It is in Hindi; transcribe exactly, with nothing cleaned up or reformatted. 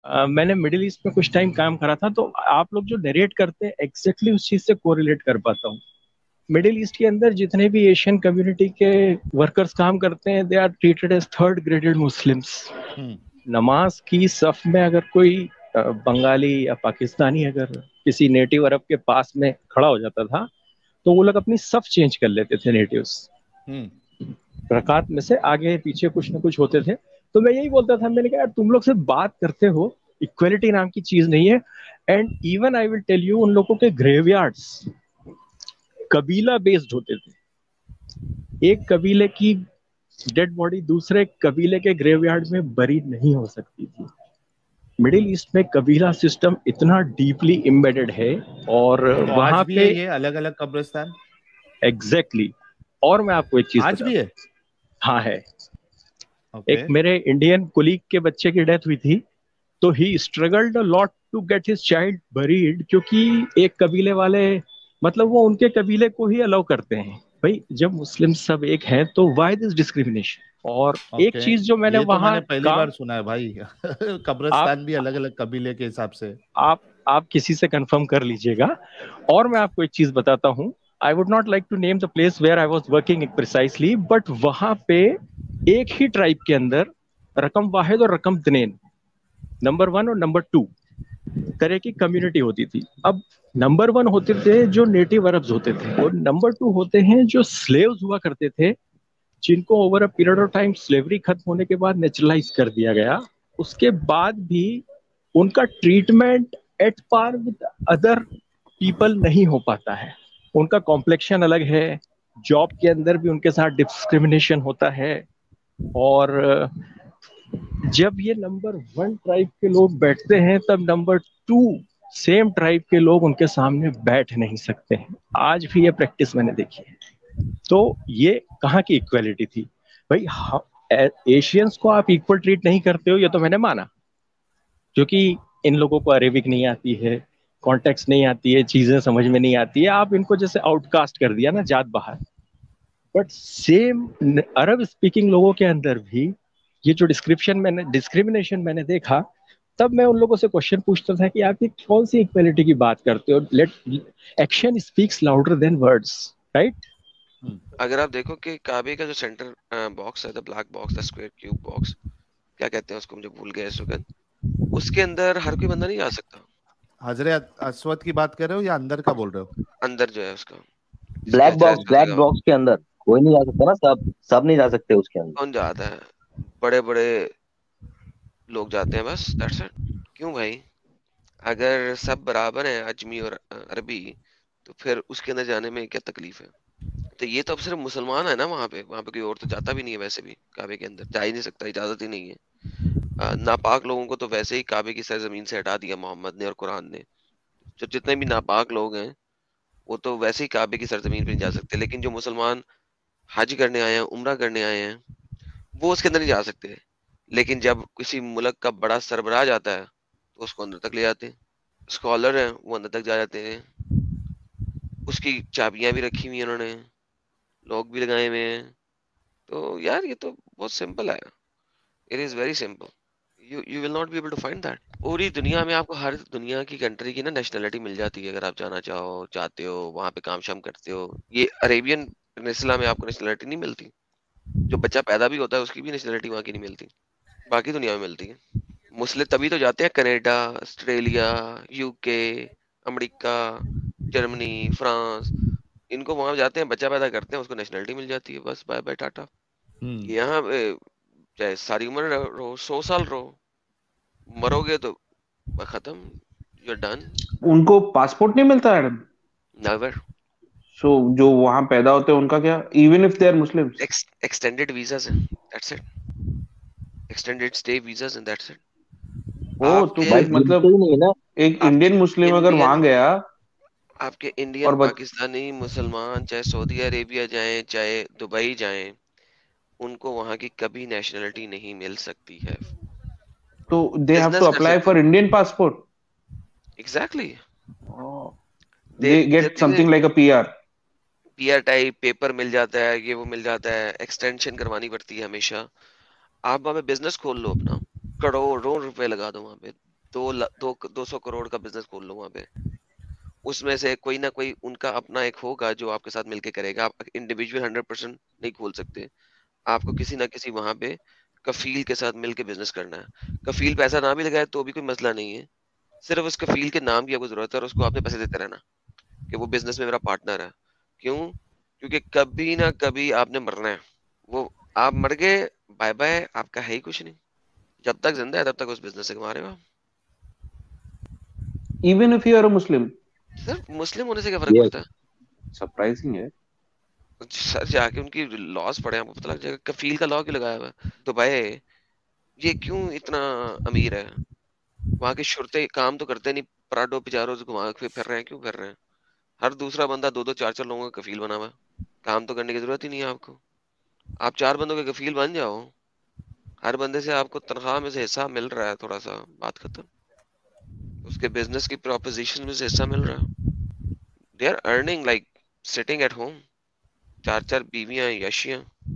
अ, मैंने मिडिल ईस्ट में कुछ टाइम काम करा था, तो आप लोग जो नरेट करते हैं एग्जैक्टली उस चीज से कोरिलेट कर पाता हूँ। मिडिल ईस्ट के अंदर जितने भी एशियन कम्युनिटी के वर्कर्स काम करते हैं, they are treated as third graded Muslims. Hmm. नमाज की सफ में अगर कोई अ, बंगाली या पाकिस्तानी अगर किसी नेटिव अरब के पास में खड़ा हो जाता था, तो वो लोग अपनी सफ चेंज कर लेते थे नेटिव्स। हम्म। रकात में से आगे पीछे कुछ ना कुछ होते थे। तो मैं यही बोलता था, मैंने कहा यार तुम लोग से बात करते हो, इक्वलिटी नाम की चीज नहीं है। And even I will tell you, उन लोगों के ग्रेवयार्ड्स कबीला बेस्ड होते थे। एक कबीले की डेड बॉडी दूसरे कबीले के ग्रेवयार्ड में बरी नहीं हो सकती थी। मिडिल ईस्ट में कबीला सिस्टम इतना डीपली एम्बेडेड है। और तो आज वहां भी है पे ये अलग अलग कब्रिस्तान? एग्जैक्टली exactly, और मैं आपको एक चीज आज भी है? बताता हूँ। हाँ है। ओके। एक मेरे इंडियन कुलीग के बच्चे की डेथ हुई थी, तो he struggled a lot to get his child buried, क्योंकि एक कबीले वाले, मतलब वो उनके कबीले को ही अलाउ करते हैं। भाई जब मुस्लिम सब एक हैं तो व्हाई दिस डिस्क्रिमिनेशन। और एक ओके। चीज जो मैंने ये तो वहां मैंने पहली बार काम, सुना है भाई। आप कब्रिस्तान भी अलग अलग कबीले के हिसाब से। आप आप किसी से कंफर्म कर लीजिएगा। और मैं आपको एक चीज बताता हूँ, I would not like to name the place where I was working precisely, but वहां पे एक ही ट्राइब के अंदर रकम वाहिद और रकम तनेन, नंबर वन और नंबर टू तरह की कम्युनिटी होती थी। अब नंबर वन होते थे जो नेटिव अरब्स होते थे, और नंबर टू होते हैं जो स्लेव्स हुआ करते थे, जिनको over a period of time slavery खत्म होने के बाद नेचुरलाइज कर दिया गया। उसके बाद भी उनका treatment at par with other people नहीं हो पाता है। उनका कॉम्प्लेक्शन अलग है, जॉब के अंदर भी उनके साथ डिस्क्रिमिनेशन होता है। और जब ये नंबर वन ट्राइब के लोग बैठते हैं, तब नंबर टू सेम ट्राइब के लोग उनके सामने बैठ नहीं सकते हैं। आज भी ये प्रैक्टिस मैंने देखी है। तो ये कहाँ की इक्वेलिटी थी भाई? एशियंस को आप इक्वल ट्रीट नहीं करते हो, ये तो मैंने माना, क्योंकि इन लोगों को अरेबिक नहीं आती है, कॉन्टेक्स्ट नहीं आती है, चीजें समझ में नहीं आती है, आप इनको जैसे आउटकास्ट कर दिया ना, जात बाहर। बट सेम अरब स्पीकिंग लोगों के अंदर भी ये जो डिस्क्रिप्शन मैंने डिस्क्रिमिनेशन मैंने देखा, तब मैं उन लोगों से क्वेश्चन पूछता था कि आप ये कौन सी इक्वेलिटी की बात करते हो? Let action speaks louder than words, right? Hmm. अगर आप देखो कि काबे का जो सेंटर बॉक्स है, the black box, the square cube box, क्या कहते हैं उसको, मुझे भूल गया इस वक्त, उसके अंदर हर कोई बंदा नहीं आ सकता। हजरे अस्वद की बात कर रहे हो या अंदर का बोल रहे हो? अंदर जो है उसका, जिसको ब्लैक कहते हैं बॉक्स, ऐसा ब्लैक जगह, बॉक्स के अंदर कोई नहीं जा सकता ना, सब सब नहीं जा सकते उसके अंदर। कौन जाता है? बड़े बड़े लोग जाते हैं बस, दैट्स इट। क्यों भाई? अगर सब बराबर हैं अजमी और अ, अरबी, तो फिर उसके अंदर जाने में क्या तकलीफ है? तो ये तो अब सिर्फ मुसलमान है ना वहां पे, वहां पे कोई और तो जाता भी नहीं है, वैसे भी काबे के अंदर जा ही नहीं सकता, इजाजत ही नहीं है। अ, नापाक लोगों को तो वैसे ही काबे की सरजमीन से हटा दिया मोहम्मद ने और कुरान ने। जो जितने भी नापाक लोग हैं वो तो वैसे ही काबे की सरजमीन पे नहीं जा सकते, लेकिन जो मुसलमान हज करने आए हैं, उम्रा करने आए हैं, वो उसके अंदर नहीं जा सकते। लेकिन जब किसी मुल्क का बड़ा सरबराह जाता है तो उसको अंदर तक ले जाते हैं। स्कॉलर हैं वो अंदर तक जा जाते हैं, उसकी चाबियां भी रखी हुई हैं उन्होंने, लोग भी लगाए हुए हैं। तो यार ये तो बहुत सिंपल है, it is very simple. You you will not be able to find that. पूरी दुनिया में आपको हर दुनिया की कंट्री की ना नेशनैलिटी मिल जाती है, अगर आप जाना चाहो, चाहते हो, वहां पे काम शाम करते हो। ये अरेबियन पेनिनसुला में आपको नेशनैलिटी नहीं मिलती। जो बच्चा पैदा भी होता है उसकी भी नेशनैलिटी वहां की नहीं मिलती, बाकी दुनिया में मिलती है। मुस्लिम तभी तो जाते हैं Canada, Australia, UK, America, Germany, France, इनको वहां जाते हैं, बच्चा पैदा करते हैं, उसको नेशनैलिटी मिल जाती है, बस बाय बाय टाटा। हम्म। यहाँ पे चाहे सारी उम्र रहो, सौ साल रहो, मरोगे तो बस खत्म, यू आर डन। उनको पासपोर्ट नहीं मिलता मैडम? नेवर। सो जो वहां पैदा होते हैं उनका क्या, even if they are Muslims? Extended visas हैं, that's it. Extended stay visas हैं, दैट्स इट। ओ तो आपके भाई फिर गिनते मतलब ही नहीं है ना। एक आपके इंडियन मुस्लिम अगर इंडियन वहां गया आपके और इंडियन, बच, पाकिस्तानी मुसलमान चाहे सऊदी अरेबिया जाएं चाहे दुबई जाएं, उनको वहां की कभी नेशनलिटी नहीं मिल सकती है। तो दे हैव टू बिजनेस कर अप्लाई सकते फॉर हैं, Indian passport? Exactly. They they get देते हैं something like a PR? PR type paper मिल जाता है, ये वो मिल जाता है, एक्सटेंशन करवानी पड़ती है हमेशा। आप वहां पे बिजनेस खोल लो अपना, करोड़ों रुपए लगा दो वहां पे, दो ल- दो दो सौ करोड़ का बिजनेस खोल लो वहां पे, उसमें से कोई ना कोई उनका अपना एक होगा जो आपके साथ मिलके करेगा। आप इंडिविजुअल हंड्रेड परसेंट नहीं खोल सकते, आपको किसी ना किसी वहां पे कफील के साथ मिलके बिजनेस करना है। कफील पैसा ना भी लगाए तो भी कोई मसला नहीं है, सिर्फ उस कफील के नाम की आपको जरूरत है और उसको आपने पैसे देते रहना कि वो बिजनेस में मेरा पार्टनर है। क्यों? क्योंकि कभी ना कभी आपने मरना है, वो आप मर गए, बाय बाय, आपका है ही कुछ नहीं। जब तक जिंदा है तब तक उस बिजनेस से कमा रहे हो आप। Even if you are a Muslim. सिर्फ मुस्लिम होने से क्या फर्क ये पड़ता है? सरप्राइजिंग है। सर जाके उनकी लॉस पढ़े, आपको पता लग जाएगा कफील का लॉ क्यों लगाया हुआ है। दुबई ये क्यों इतना अमीर है, वहां के शुरते काम तो करते नहीं, पराडो पिजारो से घुमा के फिर रहे हैं, क्यों कर रहे हैं? हर दूसरा बंदा दो दो चार चार लोगों का कफील बना हुआ है, काम तो करने की जरूरत ही नहीं है आपको। आप चार बंदों के कफील बन जाओ, हर बंदे से आपको तनख्वाह में से हिस्सा मिल रहा है थोड़ा सा, बात खत्म। उसके बिजनेस की प्रोपोजिशन में से हिस्सा मिल रहा है। They are earning like sitting at home, चार चार बीवियां, यशियां।